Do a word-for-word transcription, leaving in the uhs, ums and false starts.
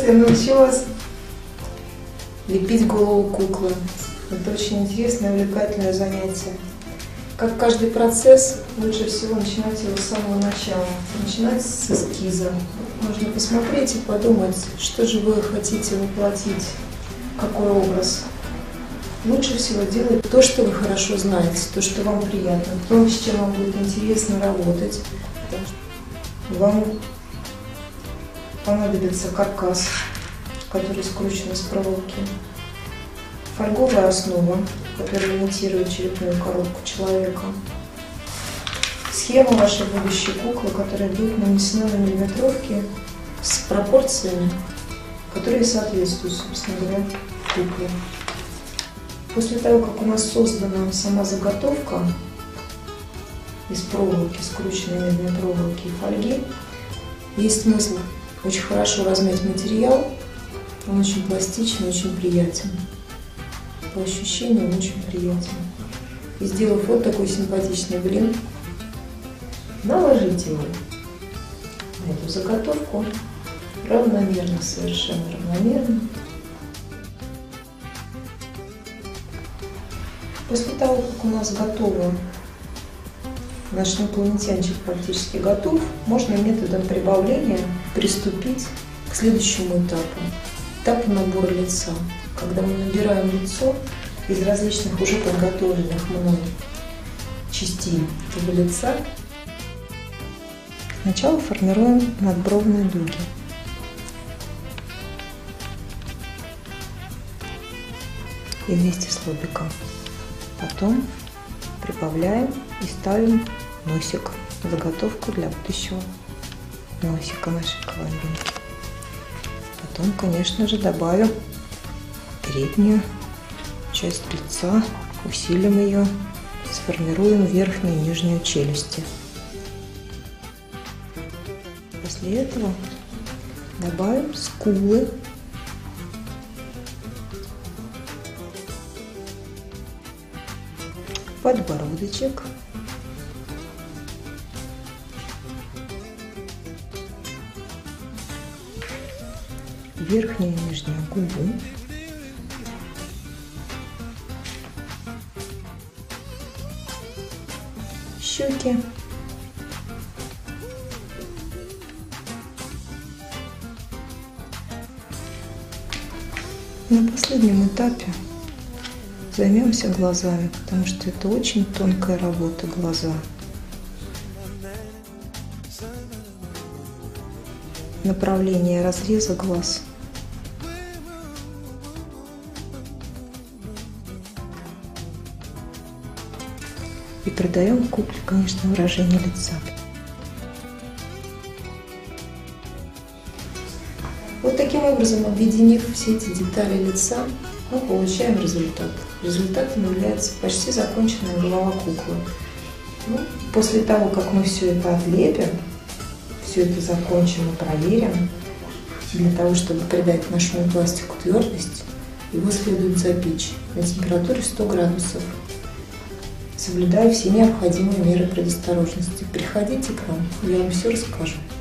я научилась лепить голову куклы. Это очень интересное и увлекательное занятие. Как каждый процесс, лучше всего начинать его с самого начала. Начинать с эскиза. Можно посмотреть и подумать, что же вы хотите воплотить, какой образ. Лучше всего делать то, что вы хорошо знаете, то, что вам приятно, то, с чем вам будет интересно работать. Вам понадобится каркас, который скручен из проволоки, фольговая основа, которая имитирует черепную коробку человека, схема вашей будущей куклы, которая будет нанесена на миллиметровке с пропорциями, которые соответствуют, собственно говоря, кукле. После того, как у нас создана сама заготовка из проволоки, скрученной медной проволоки и фольги, есть смысл очень хорошо размять материал. Он очень пластичный, очень приятен. По ощущениям очень приятен. И сделав вот такой симпатичный блин, наложите его на эту заготовку равномерно, совершенно равномерно. После того, как у нас готово, наш инопланетянчик практически готов, можно методом прибавления приступить к следующему этапу. Этапу набора лица. Когда мы набираем лицо из различных уже подготовленных мной частей этого лица, сначала формируем надбровные дуги. И вместе с лобиком. Потом прибавляем и ставим носик, заготовку для будущего носика нашей коломбинки. Потом, конечно же, добавим переднюю часть лица, усилим ее, сформируем верхнюю и нижнюю челюсти. После этого добавим скулы, подбородочек, верхнюю и нижнюю губу, щеки, на последнем этапе займемся глазами, потому что это очень тонкая работа глаза. Направление разреза глаз. И придаем кукле, конечно, выражение лица. Вот таким образом, объединив все эти детали лица, мы получаем результат. Результатом является почти законченная голова куклы. Ну, после того, как мы все это отлепим, все это закончим и проверим, для того, чтобы придать нашему пластику твердость, его следует запечь на температуре сто градусов, соблюдая все необходимые меры предосторожности. Приходите к нам, я вам все расскажу.